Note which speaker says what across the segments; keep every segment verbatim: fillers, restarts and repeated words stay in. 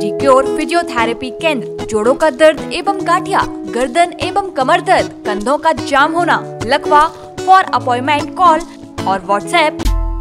Speaker 1: Physicure physiotherapy केंद्र, जोड़ों का दर्द एवं गांठिया, गर्दन एवं कमर दर्द, कंधों का जाम होना, लकवा। फॉर अपॉइंटमेंट कॉल और व्हाट्सएप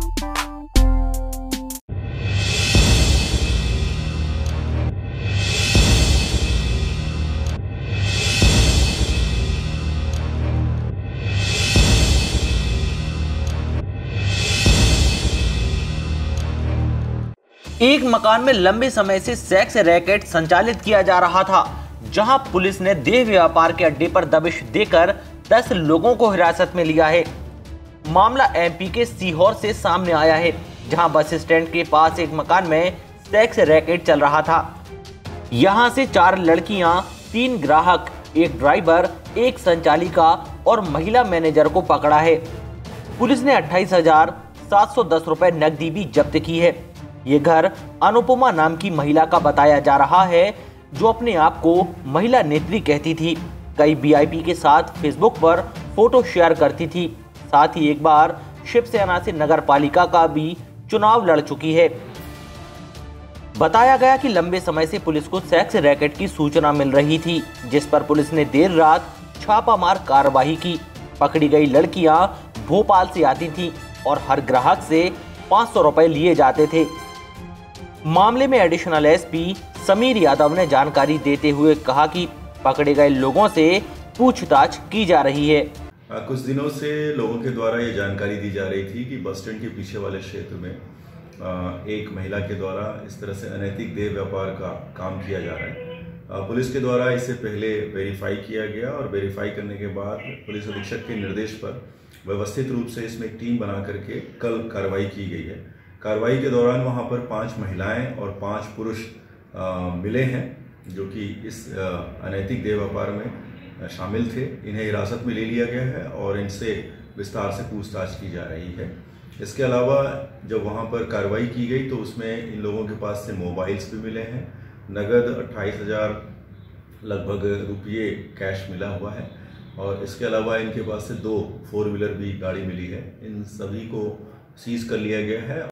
Speaker 2: एक मकान में लंबे समय से सेक्स रैकेट संचालित किया जा रहा था, जहां पुलिस ने देह व्यापार के अड्डे पर दबिश देकर दस लोगों को हिरासत में लिया है। मामला एमपी के सीहोर से सामने आया है, जहां बस स्टैंड के पास एक मकान में सेक्स रैकेट चल रहा था। यहां से चार लड़कियां, तीन ग्राहक, एक ड्राइवर, एक संचालिका और महिला मैनेजर को पकड़ा है। पुलिस ने अट्ठाईस हजार सात सौ दस रुपए नकदी भी जब्त की है। ये घर अनुपमा नाम की महिला का बताया जा रहा है, जो अपने आप को महिला नेत्री कहती थी। कई वीआईपी के साथ फेसबुक पर फोटो शेयर करती थी। साथ ही एक बार शिवसेना से नगर पालिका का भी चुनाव लड़ चुकी है। बताया गया कि लंबे समय से पुलिस को सेक्स रैकेट की सूचना मिल रही थी, जिस पर पुलिस ने देर रात छापामार कार्रवाई की। पकड़ी गई लड़कियां भोपाल से आती थीं और हर ग्राहक से पाँच सौ रुपए लिए जाते थे। मामले में एडिशनल एसपी समीर यादव ने जानकारी देते हुए कहा कि पकड़े गए लोगों से पूछताछ की जा रही है।
Speaker 3: आ, कुछ दिनों से लोगों के द्वारा ये जानकारी दी जा रही थी कि बस स्टैंड के पीछे वाले क्षेत्र में आ, एक महिला के द्वारा इस तरह से अनैतिक देह व्यापार का काम किया जा रहा है। आ, पुलिस के द्वारा इसे पहले वेरीफाई किया गया और वेरीफाई करने के बाद पुलिस अधीक्षक के निर्देश पर व्यवस्थित रूप से इसमें एक टीम बना करके कल कार्रवाई की गई है। कार्रवाई के दौरान वहां पर पांच महिलाएं और पांच पुरुष आ, मिले हैं, जो कि इस आ, अनैतिक देह व्यापार में शामिल थे। इन्हें हिरासत में ले लिया गया है और इनसे विस्तार से पूछताछ की जा रही है। इसके अलावा जब वहां पर कार्रवाई की गई तो उसमें इन लोगों के पास से मोबाइल्स भी मिले हैं, नगद अट्ठाईस हजार लगभग रुपये कैश मिला हुआ है और इसके अलावा इनके पास से दो फोर व्हीलर भी गाड़ी मिली है। इन सभी को सीज कर लिया गया है।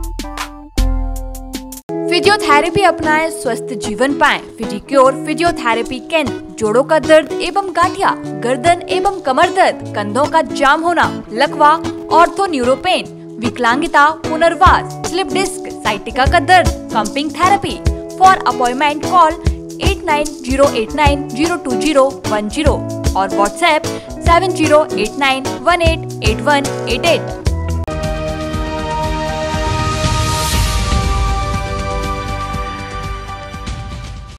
Speaker 1: फिजियोथेरेपी अपनाएं, स्वस्थ जीवन पाएं। फिजिक्योर फिजियोथेरेपी केंद्र, जोड़ों का दर्द एवं गांठिया, गर्दन एवं कमर दर्द, कंधों का जाम होना, लकवा, ऑर्थो न्यूरोपेन, विकलांगता, पुनर्वास, स्लिप डिस्क, साइटिका का दर्द, pumping therapy. For appointment call eight nine zero eight nine zero two zero one zero और WhatsApp seven zero eight nine one eight eight one eight eight.